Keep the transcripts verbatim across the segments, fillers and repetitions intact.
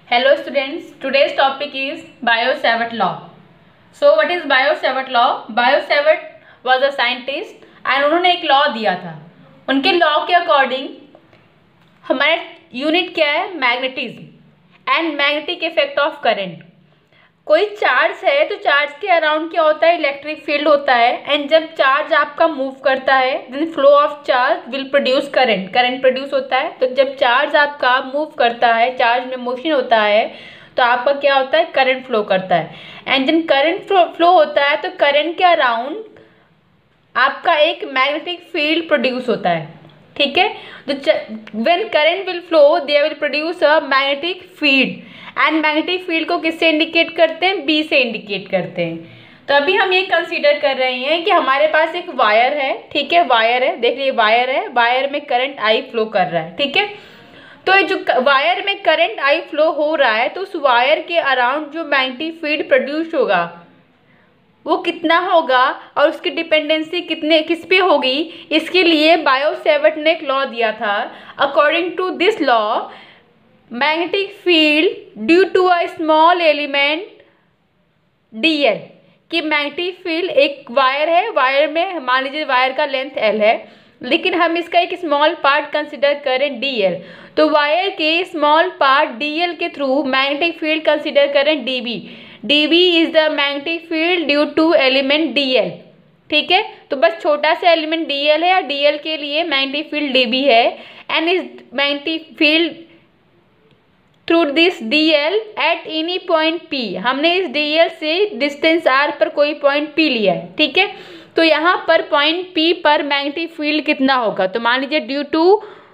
Hello students, today's topic is Biot-Savart law. So what is Biot-Savart law? Biot-Savart was a scientist and उन्होंने एक law दिया था. उनके law के according हमारा यूनिट क्या है? Magnetism and magnetic effect of current. कोई चार्ज है तो चार्ज के अराउंड क्या होता है? इलेक्ट्रिक फील्ड होता है. एंड जब चार्ज आपका मूव करता है then flow of charge will produce current. Current produce होता है. तो जब चार्ज आपका मूव करता है, चार्ज में मोशन होता है, तो आपका क्या होता है? करंट फ्लो करता है. एंड जब करंट फ्लो होता है तो करंट के अराउंड आपका एक मैग्नेटिक फील्ड प्रोड्यूस होता है. ठीक है. तो when current will flow they will produce a magnetic field. And magnetic field को किससे इंडिकेट करते हैं? बी से इंडिकेट करते हैं. तो अभी हम ये कंसीडर कर रहे हैं कि हमारे पास एक वायर है. ठीक है, वायर है. देख लीजिए वायर है. वायर में करंट आई फ्लो कर रहा है. ठीक है. तो जो वायर में करंट आई फ्लो हो रहा है तो उस वायर के अराउंड जो मैग्नेटिक फील्ड प्रोड्यूस होगा वो कितना होगा और उसकी डिपेंडेंसी कितने किस पे होगी, इसके लिए बायो-सैवर्ट ने एक लॉ दिया था. According to this law magnetic field due to a small element D L, कि मैग्नेटिक फील्ड एक वायर है. वायर में मान लीजिए वायर का लेंथ एल है, लेकिन हम इसका एक स्मॉल पार्ट कंसिडर करें डी एल. तो वायर के स्मॉल पार्ट डी एल के थ्रू मैग्नेटिक फील्ड कंसिडर करें D B. D B is the magnetic field due to element D L. ठीक है. तो बस छोटा सा एलिमेंट डी एल है और डी एल के लिए मैग्नेटिक फील्ड डी बी है. एंड इस magnetic field through this d l at any point P, हमने इस डी एल से डिस्टेंस R पर कोई पॉइंट P लिया है. ठीक है. तो यहाँ पर पॉइंट P पर मैग्नेटिक फील्ड कितना होगा? तो मान लीजिए due to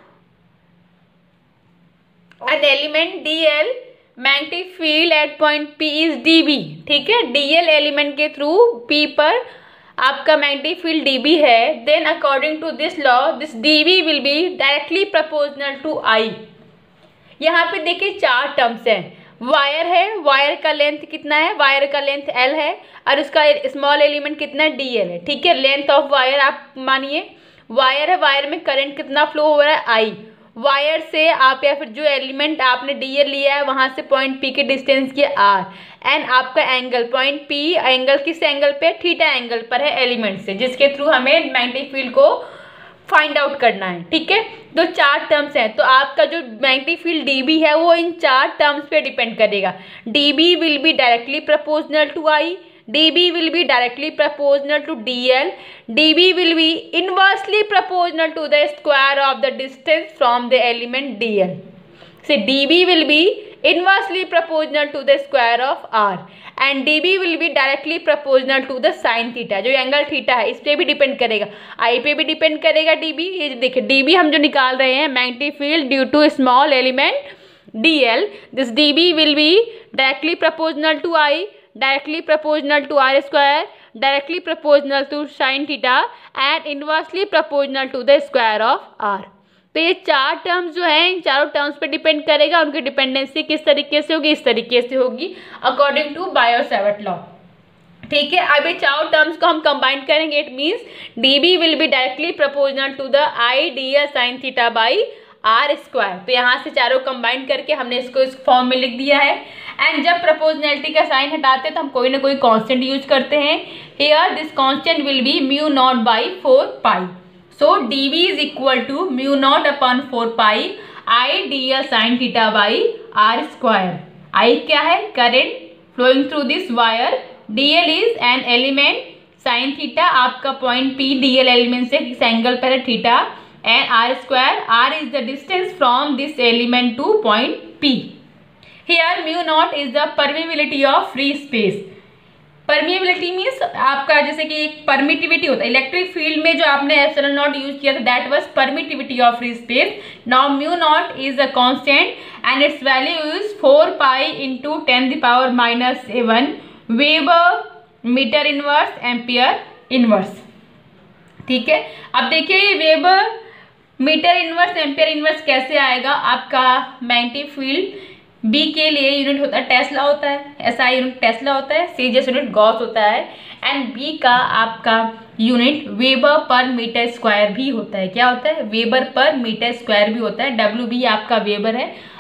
an element D l magnetic field at point P is d B. ठीक है. डी एल एलिमेंट के थ्रू P पर आपका मैग्नेटिक फील्ड डी बी है. Then according to this law this d B will be directly proportional to I. यहाँ पे देखिए चार टर्म्स हैं. वायर है, वायर का लेंथ कितना है? वायर का लेंथ L है और उसका स्मॉल एलिमेंट कितना है? डी एल है. ठीक है. लेंथ ऑफ वायर आप मानिए वायर है. वायर में करंट कितना फ्लो हो रहा है? I. वायर से आप या फिर जो एलिमेंट आपने डी एल लिया है वहां से पॉइंट P के डिस्टेंस की R. एंड आपका एंगल पॉइंट P एंगल किस एंगल पे? थीटा एंगल पर है एलिमेंट से, जिसके थ्रू हमें मैग्नेटिक फील्ड को फाइंड आउट करना है. ठीक है. तो चार टर्म्स हैं. तो आपका जो मैग्नेटिक फील्ड डीबी है वो इन चार टर्म्स पे डिपेंड करेगा. D B will be directly proportional to I. D B will be directly proportional to d l. D B will be inversely proportional to the square of the distance from the element d l. So d B will be inversely proportional to the square of R and dB will be directly proportional to the sin theta. जो angle theta है इस पे भी depend करेगा, I पे भी depend करेगा dB. ये देखिए dB हम जो निकाल रहे हैं magnetic field due to small element dl. This dB will be directly proportional to I, directly proportional to R square, directly proportional to sin theta and inversely proportional to the square of R. तो ये चार terms जो हैं इन चारों terms पे depend करेगा. उनकी dependency किस तरीके से होगी? इस तरीके से होगी अकॉर्डिंग टू बायो-सैवर्ट लॉ. ठीक है. अब ये चारों टर्म्स को हम कंबाइन करेंगे. It means d B will be directly proportional to the I D L sine theta by are square. तो यहाँ से चारों कंबाइन करके हमने इसको इस फॉर्म में लिख दिया है. एंड जब प्रोपोर्शनैलिटी का साइन हटाते हैं तो हम कोई ना कोई कांस्टेंट यूज करते हैं. Here this constant will be mu naught by four pi. So dB is equal to mu naught upon four pi I dl sin theta by r square. I क्या है? Current flowing through this wire. dl is an element sin theta आपका point P dl element से किस angle पर है? Theta. and r square, r is the distance from this element to point P. Here mu naught is the permeability of free space. Permeability means आपका जैसे कि एक permittivity होता है. इलेक्ट्रिक फील्ड में जो आपने एप्सिलॉन नॉट यूज किया था that was permittivity of free space. Now mu naught is a constant and its value is four pi into ten the power minus seven weber metre inverse ampere inverse. ठीक है. अब देखिए ये weber metre inverse ampere inverse कैसे आएगा? आपका magnetic field B के लिए यूनिट होता है टेस्ला होता है, एस आई यूनिट टेस्ला होता है, सी जैसे यूनिट गॉस होता है. एंड बी का आपका unit weber per metre square भी होता है. क्या होता है? वेबर पर मीटर स्क्वायर भी होता है. डब्ल्यू बी आपका वेबर है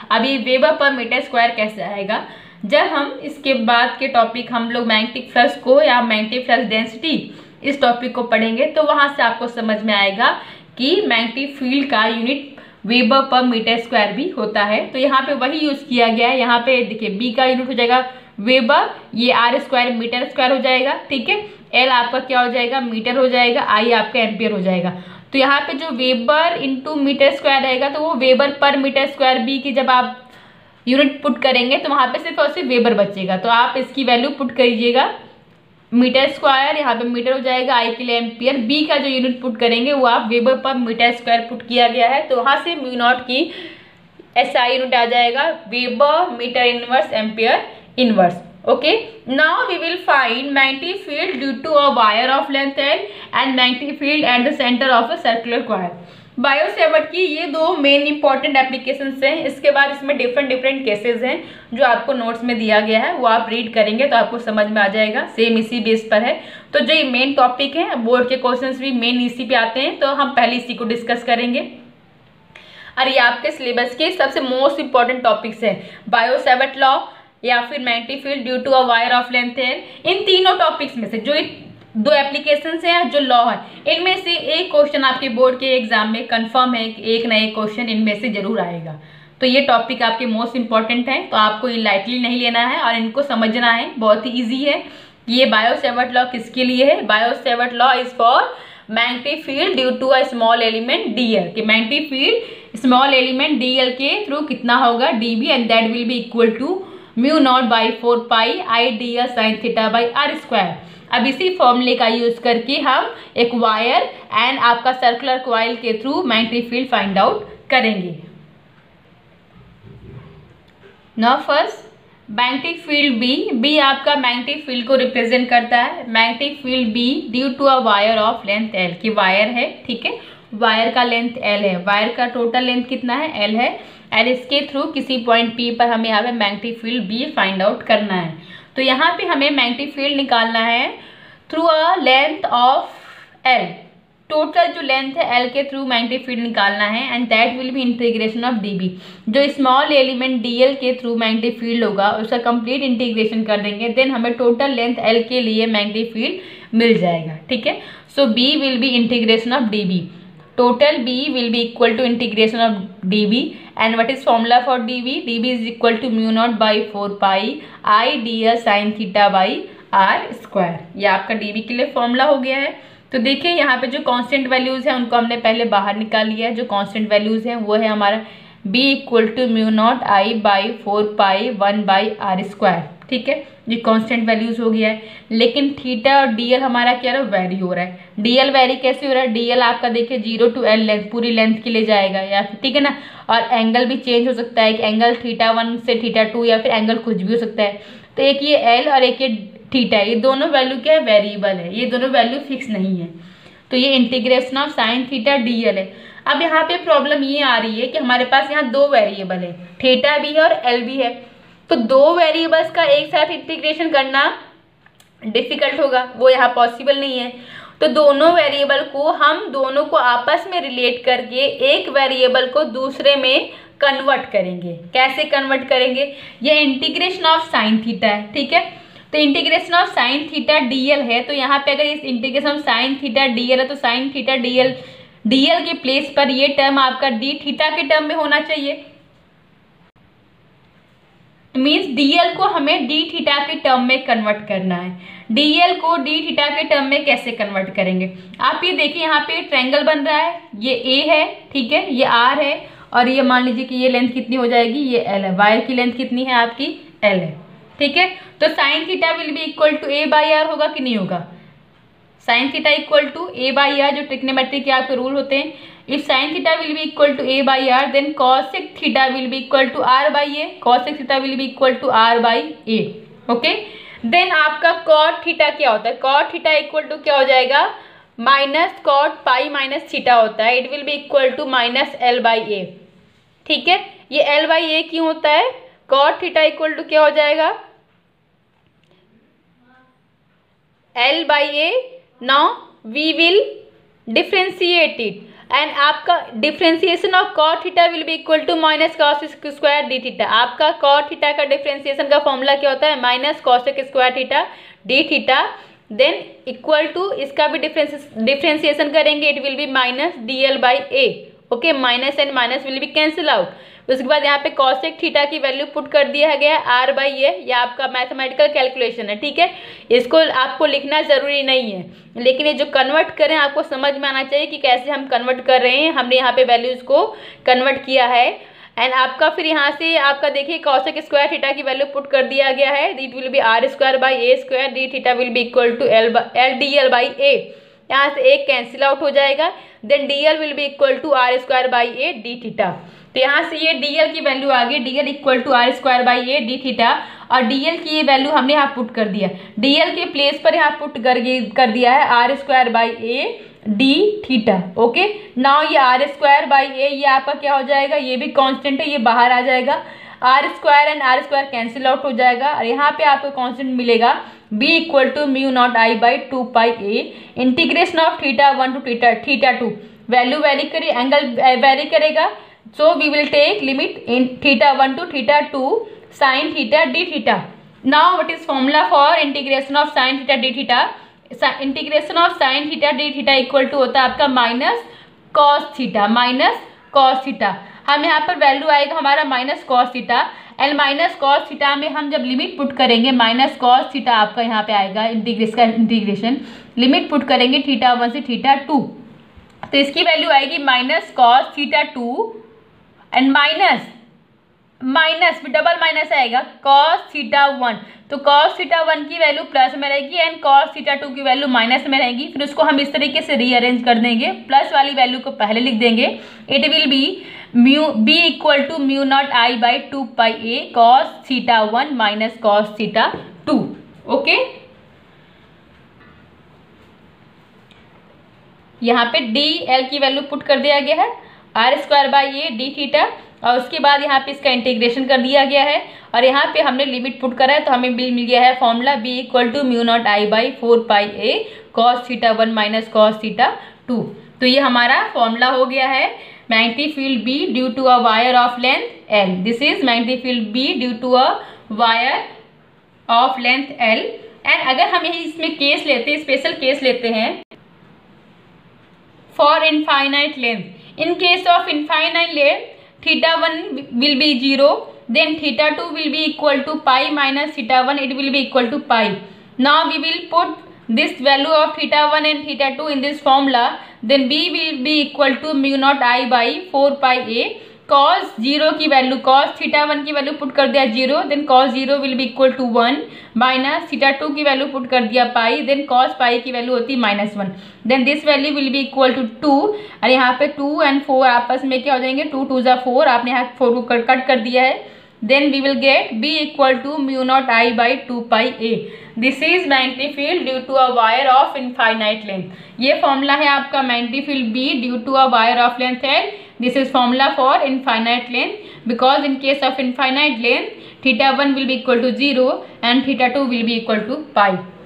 अब ये वेबर पर मीटर स्क्वायर कैसे आएगा, जब हम इसके बाद के टॉपिक हम लोग मैग्नेटिक फ्लक्स को या मैग्नेटिक फ्लक्स डेंसिटी इस टॉपिक को पढ़ेंगे तो वहां से आपको समझ में आएगा कि मैग्नेटिक फील्ड का unit weber per metre square भी होता है। तो यहाँ पे वही यूज किया गया है। यहाँ पे देखिए बी का यूनिट हो जाएगा वेबर, ये आर स्क्वायर मीटर स्क्वायर हो जाएगा, ठीक है। एल आपका क्या हो जाएगा, मीटर हो जाएगा, आई आपका एम्पियर हो जाएगा। तो यहाँ पे जो वेबर इंटू मीटर स्क्वायर रहेगा तो वो weber per metre square B की जब आप यूनिट पुट करेंगे तो वहाँ पे सिर्फ और सिर्फ वेबर बचेगा। तो आप इसकी वैल्यू पुट करिएगा, मीटर स्क्वायर यहाँ पे मीटर हो जाएगा, आई के लिए एम्पियर, बी का जो यूनिट पुट करेंगे वो आप weber per metre square put किया गया है। तो वहाँ से म्यू नॉट की एस आई यूनिट आ जाएगा weber metre inverse ampere inverse. Okay, now we will find magnetic field due to a wire of length L and magnetic field at the centre of a circular coil. Biot Savart की ये दो main important applications हैं। इसके बाद इसमें different different cases हैं जो आपको नोट्स में दिया गया है, वो आप रीड करेंगे तो आपको समझ में आ जाएगा। सेम इसी बेस पर है। तो जो ये मेन टॉपिक है, बोर्ड के क्वेश्चंस भी मेन इसी पे आते हैं, तो हम पहले इसी को डिस्कस करेंगे। और ये आपके सिलेबस के सबसे मोस्ट इंपॉर्टेंट टॉपिक्स हैं, बायो सेवर्ट लॉ या फिर magnetic field due to a wire of length l. इन तीनों टॉपिक्स में से जो दो एप्लीकेशंस हैं, जो लॉ है, इनमें से एक क्वेश्चन आपके बोर्ड के एग्जाम में कंफर्म है कि एक ना एक क्वेश्चन इनमें से जरूर आएगा। तो ये टॉपिक आपके मोस्ट इंपॉर्टेंट है, तो आपको ये लाइटली नहीं लेना है और इनको समझना है। बहुत ही ईजी है। ये बायो सेवर्ट लॉ किसके लिए है, Biot Savart law is for magnetic field due to a small element d l, कि magnetic field small element d l के थ्रू कितना होगा, d B, and that will be equal to mu naught by four pi I D L sine theta by are square. अब इसी फॉर्मूले का use करके हम एक वायर एंड आपका सर्कुलर कॉइल के through magnetic field find out करेंगे। Now first magnetic field B, B आपका मैग्नेटिक फील्ड को रिप्रेजेंट करता है। Magnetic field B due to a wire of length l, की वायर है, ठीक है, वायर का लेंथ एल है, वायर का टोटल लेंथ कितना है, एल है, और इसके थ्रू किसी पॉइंट पी पर हमें यहाँ पे magnetic field B find out करना है। तो यहाँ पे हमें मैग्नेटिक फील्ड निकालना है through a length of l, total जो लेंथ है एल के थ्रू मैग्नेटिक फील्ड निकालना है, and that will be integration of d B. जो स्मॉल एलिमेंट डीएल के थ्रू मैग्नेटिक फील्ड होगा उसका कंप्लीट इंटीग्रेशन कर देंगे, देन हमें टोटल लेंथ एल के लिए मैग्नेटिक फील्ड मिल जाएगा, ठीक है। So B will be integration of d B, total B will be equal to integration of dB, and what is formula for dB, dB is equal to mu naught by four pi I dl sin theta by r square। ये आपका dB के लिए formula हो गया है। तो देखिए यहाँ पे जो कांस्टेंट वैल्यूज हैं उनको हमने पहले बाहर निकाल लिया है। जो कांस्टेंट वैल्यूज हैं वो है हमारा B equal to mu naught I by four pi one by are square, ठीक है, ये कांस्टेंट वैल्यूज हो गया है। लेकिन थीटा और डीएल हमारा क्या रहा, वेरी हो रहा है। डीएल वेरी कैसे हो रहा है, डीएल आपका देखिए जीरो टू एल लेंथ, पूरी लेंथ के लिए जाएगा, या ठीक है ना। और एंगल भी चेंज हो सकता है, कि एंगल थीटा वन से थीटा टू, या फिर एंगल कुछ भी हो सकता है। तो एक ये एल और एक ये थीटा, ये दोनों वैल्यू क्या है, वेरिएबल है, ये दोनों वैल्यू फिक्स नहीं है। तो ये integration of sine theta d l है। अब यहाँ पे प्रॉब्लम ये आ रही है कि हमारे पास यहाँ दो वेरिएबल है, थीटा भी है और एल भी है। तो दो वेरिएबल्स का एक साथ इंटीग्रेशन करना डिफिकल्ट होगा, वो यहाँ पॉसिबल नहीं है। तो दोनों वेरिएबल को हम दोनों को आपस में रिलेट करके एक वेरिएबल को दूसरे में कन्वर्ट करेंगे। कैसे कन्वर्ट करेंगे, ये इंटीग्रेशन ऑफ साइन थीटा है, ठीक है। तो integration of sine theta d l है, तो यहाँ पे अगर इस integration of sine theta d l है तो साइन थीटा डीएल, डीएल के प्लेस पर ये टर्म आपका डी थीटा के टर्म में होना चाहिए। मीन्स डीएल को हमें डी थीटा के टर्म में कन्वर्ट करना है। डीएल को डी थीटा के टर्म में कैसे कन्वर्ट करेंगे, आप ये देखिए यहाँ पे ट्रायंगल बन रहा है, ये ए है, ठीक है, ये आर है, और ये मान लीजिए कि ये लेंथ कितनी हो जाएगी, ये एल है। वायर की लेंथ कितनी है आपकी, एल है, ठीक है। तो sine theta will be equal to a by r होगा कि नहीं होगा, sine theta equal to a by r, जो ट्रिग्नोमेट्री के आपके रूल होते हैं। If sine theta will be equal to a by r, then cosec theta will be equal to r by a, cosec theta will be equal to r by a, okay. Then आपका cot theta क्या होता है, cot theta equal to क्या हो जाएगा, minus cot pi minus theta होता है, it will be equal to minus l by a, ठीक है। ये एल बाई ए क्यों होता है, कॉट थीटा इक्वल टू क्या हो जाएगा, l by a. Now we will differentiate it. And आपका differentiation of cot theta will be equal to minus cos square d theta. आपका कॉट थीटा का डिफ्रेंसिएशन का फॉर्मूला क्या होता है, minus cosec square theta d theta, then equal to इसका भी differentiation करेंगे, it will be minus d l by a. Okay, minus and minus will be cancel out. उसके बाद यहाँ पे कॉसेक थीटा की वैल्यू पुट कर दिया गया है आर बाई ए, ये आपका मैथमेटिकल कैलकुलेशन है, ठीक है, इसको आपको लिखना जरूरी नहीं है, लेकिन ये जो कन्वर्ट करें आपको समझ में आना चाहिए कि कैसे हम कन्वर्ट कर रहे हैं। हमने यहाँ पे वैल्यूज को कन्वर्ट किया है एंड आपका फिर यहाँ से आपका देखिए कॉसेक स्क्वायर थीटा की वैल्यू पुट कर दिया गया है, it will be r square by A square d theta will be equal to l l d l by a. यहाँ से एक कैंसिल आउट हो जाएगा, then d L will be equal to r square by a d theta. तो यहाँ से ये d l की वैल्यू आ गई, d l equal to r square by a d theta, और डी एल की ये वैल्यू हमने यहाँ पुट कर दिया, डी एल के प्लेस पर यहाँ पुट कर कर दिया है r square by a d theta. Okay, now ये आर स्क्वायर बाई ए ये आपका क्या हो जाएगा, ये भी कांस्टेंट है, ये बाहर आ जाएगा, r square and r square cancel out हो जाएगा, और यहाँ पे आपको कांस्टेंट मिलेगा B equal to mu naught I by two pi a integration of theta one to theta theta two. Value vary करे, एंगल वेरी करेगा, so we will take limit in theta one to theta two sin theta d theta. Now what is formula for integration of sin theta d theta? Integration of sin theta d theta equal to होता है आपका minus cos theta, minus cos theta। हम यहाँ पर value आएगा हमारा minus cos theta, and minus cos theta में हम जब लिमिट पुट करेंगे माइनस cos theta आपका यहाँ पे आएगा, इंटीग्रेशन का इंटीग्रेशन लिमिट पुट करेंगे थीटा वन से थीटा टू, तो इसकी वैल्यू आएगी minus cos theta two and minus minus double minus आएगा cos थीटा वन, तो cos थीटा वन की वैल्यू प्लस में रहेगी एंड cos थीटा टू की वैल्यू माइनस में रहेगी। फिर उसको हम इस तरीके से रीअरेंज कर देंगे, प्लस वाली वैल्यू को पहले लिख देंगे, it will be mu B equal to mu naught I by two pi a cos theta one minus cos theta two. Okay, यहाँ पे डी एल की वैल्यू पुट कर दिया गया है r square by a d theta, और उसके बाद यहाँ पे इसका इंटीग्रेशन कर दिया गया है, और यहाँ पे हमने लिमिट पुट करा है, तो हमें मिल गया है formula B equal to mu naught I by four pi a cos theta one minus cos theta two. तो ये हमारा फॉर्मूला हो गया है magnetic field B due to a wire of length L. This is magnetic field B due to a wire of length L. And अगर हम यही इसमें केस लेते हैं, स्पेशल केस लेते हैं for infinite length, in case of infinite length theta one will be zero, then theta two will be equal to pi minus theta one, it will be equal to pi. Now we will put this value of theta one and theta two in this formula, then b will be equal to mu naught I by four pi a cos zero की value cos theta one की value put कर दिया zero, then cos zero will be equal to one, minus theta two की value put कर दिया पाई, then cos पाई की value होती है minus one, then this value will be equal to two, और यहाँ पे टू एंड फोर आपस में क्या हो जाएंगे, टू टू जा फोर, आपने यहाँ फोर को कट कर दिया है, then we will get b equal to mu naught I by two pi a. This is magnetic field due to a wire of infinite length. ये फॉर्मूला है आपका magnetic field b due to a wire of length L. This is formula for infinite length, because in case of infinite length theta one will be equal to zero and theta two will be equal to pi.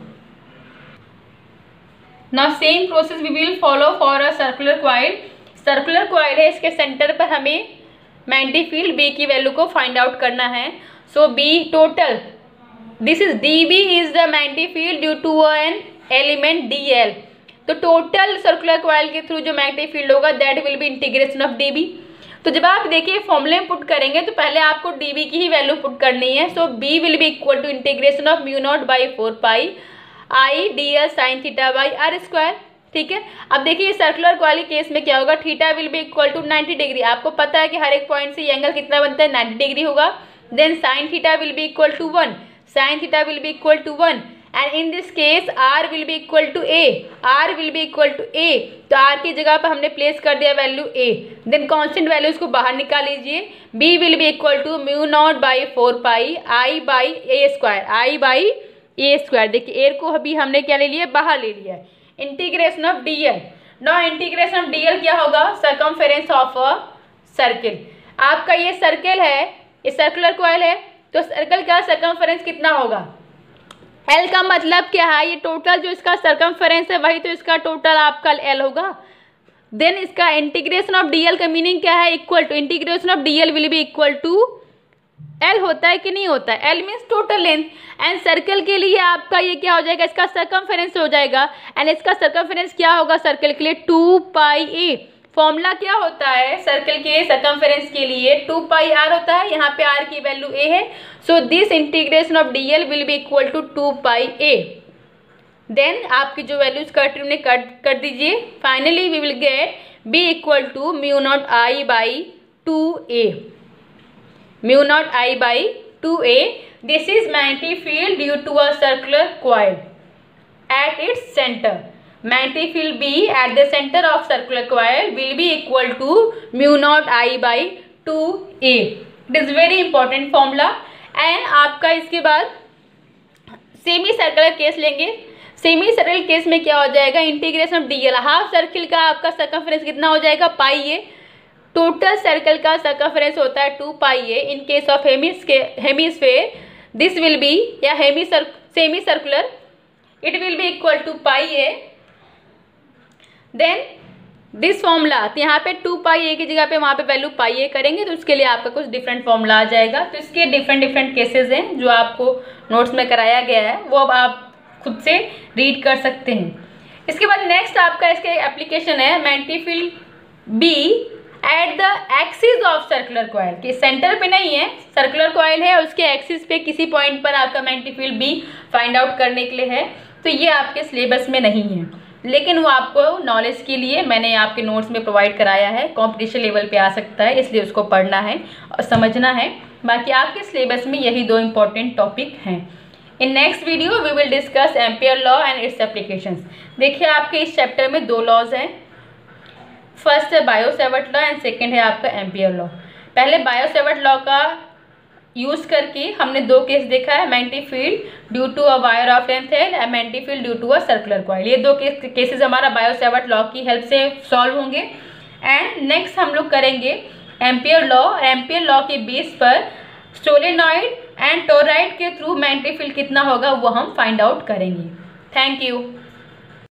Now same process we will follow for a circular coil. Circular coil है, इसके centre पर हमें magnetic field B की value को find out करना है। So B total, this is dB is the magnetic field due to an element D L. तो total circular coil के थ्रू जो मैग्नेटिक फील्ड होगा that will be integration of dB. तो जब आप देखिए फॉर्मूले में पुट करेंगे तो पहले आपको डीबी की ही वैल्यू पुट करनी है। So B will be equal to integration of mu naught by four pi I D L sine theta by are square. ठीक है, अब देखिए सर्कुलर कॉइल के केस में क्या होगा, theta will be equal to ninety degree. आपको पता है कि हर एक पॉइंट से ये एंगल कितना बनता है, नाइन्टी डिग्री होगा। Then sine theta will be equal to one, sine theta will be equal to one, and in this case r will be equal to a, r will be equal to a। तो r की जगह पर हमने place कर दिया value a, then constant values को बाहर निकाल लीजिए। b will be equal to mu naught by four pi i by A square, i by A square. देखिए एयर को अभी हमने क्या ले लिया, बाहर ले लिया। Integration of D L, no integration of D L क्या होगा, सर्कमफेरेंस ऑफ अ सर्किल। आपका ये सर्किल है, ये सर्कुलर कॉइल है, तो सर्कल का सर्कमफेरेंस कितना होगा, L का मतलब क्या है, ये टोटल जो इसका सर्कमफेरेंस है वही तो इसका टोटल आपका L होगा। देन इसका इंटीग्रेशन ऑफ डी एल का मीनिंग क्या है, equal to, integration of D L will be equal to L होता है कि नहीं होता है, L means total length, and circle के लिए आपका ये क्या हो जाएगा, इसका सर्कमफेरेंस हो जाएगा, एंड इसका सर्कमफेरेंस क्या होगा सर्कल के लिए, टू पाई ए। फॉर्मूला क्या होता है सर्कल के सर्कमफेरेंस के लिए, टू पाई आर होता है, यहाँ पे आर की वैल्यू ए है, so this integration of D L will be equal to two pi A. Then आपकी जो वैल्यूज कट रही उन्हें कट कर दीजिए, finally we will get B equal to mu naught I by two A, mu naught I by two A. This is magnetic field due to a circular coil at its center. Magnetic field B at the center of circular coil will be equal to mu naught I by two A. It is very important formula. And आपका इसके बाद semi circular case लेंगे. Semi circle case में क्या हो जाएगा, integration of DL, half circle का आपका सर्कमफेरेंस कितना हो जाएगा, पाई ए. टोटल सर्कल का सर्कमफेरेंस होता है two pi A. In case of hemisphere this will be, या hemi semi circular, it will be equal to pi a. then this formula, तो यहाँ पे टू पाई ए की जगह पे वहाँ पे वैल्यू पाई ए करेंगे, तो उसके लिए आपका कुछ डिफरेंट फॉर्मूला आ जाएगा. तो इसके डिफरेंट डिफरेंट केसेस हैं जो आपको नोट्स में कराया गया है, वो अब आप खुद से रीड कर सकते हैं. इसके बाद नेक्स्ट आपका इसके एप्लीकेशन है magnetic field B at the axis of circular coil, कि सेंटर पे नहीं है, सर्कुलर कॉइल है, उसके एक्सिस पे किसी पॉइंट पर आपका magnetic field B find out करने के लिए है. तो ये आपके सिलेबस में नहीं है, लेकिन वो आपको नॉलेज के लिए मैंने आपके नोट्स में प्रोवाइड कराया है. कंपटीशन लेवल पे आ सकता है, इसलिए उसको पढ़ना है और समझना है. बाकी आपके सिलेबस में यही दो इम्पॉर्टेंट टॉपिक हैं. In next video we will discuss Ampere law and its applications. देखिए आपके इस चैप्टर में दो लॉज हैं. फर्स्ट है बायो-सैवर्ट लॉ एंड सेकेंड है आपका एम्पियर लॉ. पहले बायो-सैवर्ट लॉ का यूज करके हमने दो केस देखा है, magnetic field due to a wire of length L and magnetic field due to a circular coil. ये दो केस केसेस हमारा बायो-सैवर्ट लॉ की हेल्प से सॉल्व होंगे. एंड नेक्स्ट हम लोग करेंगे एम्पियर लॉ. एम्पियर लॉ के बेस पर सोलेनॉइड एंड टोरॉइड के थ्रू मैग्नेटिक फील्ड कितना होगा वो हम फाइंड आउट करेंगे. Thank you.